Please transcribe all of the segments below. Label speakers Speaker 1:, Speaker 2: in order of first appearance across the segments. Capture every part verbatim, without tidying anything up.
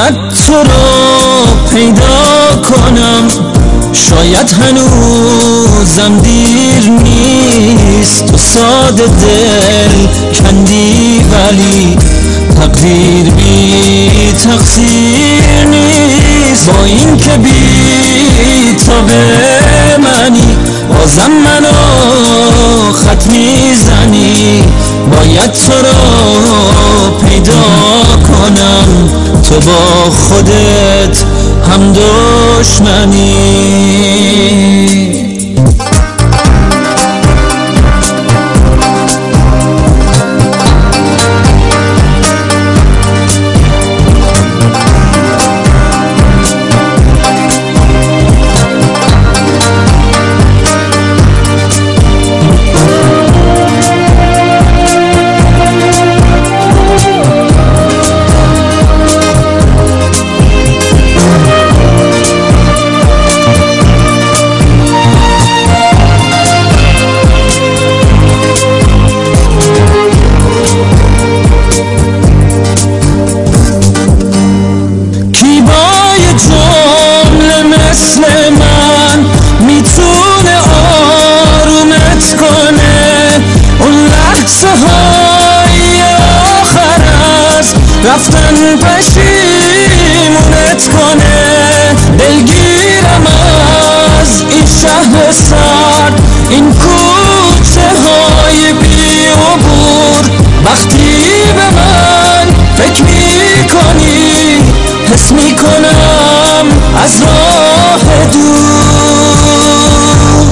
Speaker 1: باید تو رو پیدا کنم، شاید هنوزم دیر نیست. تو ساده دل کندی ولی تقدیر بی تقصیر نیست. با این که بی تابه منی بازم منو خط میزنی. باید تو رو پیدا کنم، تو با خودت هم دشمنی. جمله مثل من میتونه آرومت کنه، اون لحظه های آخر از رفتن پشیمونت کنه. دلگیرم از این شهر سرد، این کوچه های بی عبور. وقتی به من فکر میکنی حس میکنم از راه دور.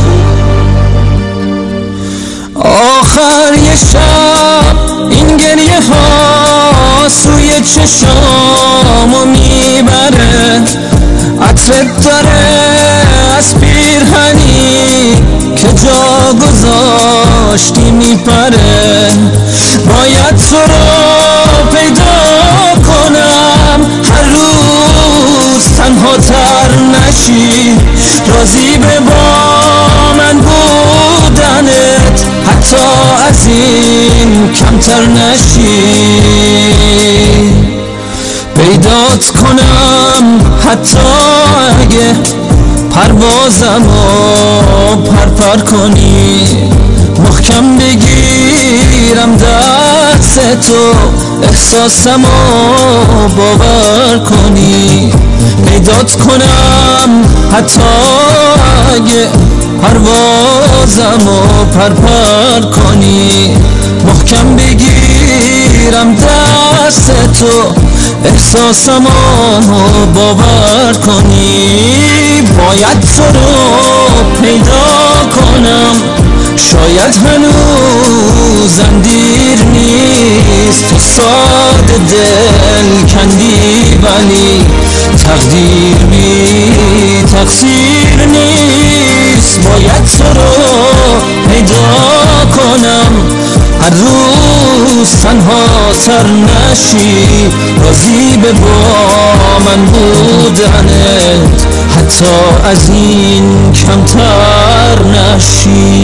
Speaker 1: آخر یه شب این گریه ها سوی چشامو میبره، عطرت داره از پیرهنی که جا گذاشتی میپره. باید تو رو پیدا کنم، هر روز تنها تر نشی. راضی به با من بودنت حتی از این کمتر نشی. پیدات کنم حتی اگه پروازمو پرپر کنی. محکم بگیرم دست تو، احساسمو باور کنی. پیدات کنم حتی اگه پروازمو پرپر کنی. محکم بگیرم دست تو، احساسمو باور کنی. باید تو رو پیدا کنم، شاید هنوزم دیر نیست. تو ساده دل کندی ولی تقدیر بی تقصیر نیست. باید تو رو پیدا کنم، هر روز تنها تر نشی. راضی به با من بودنت حتی از این کمتر نشی.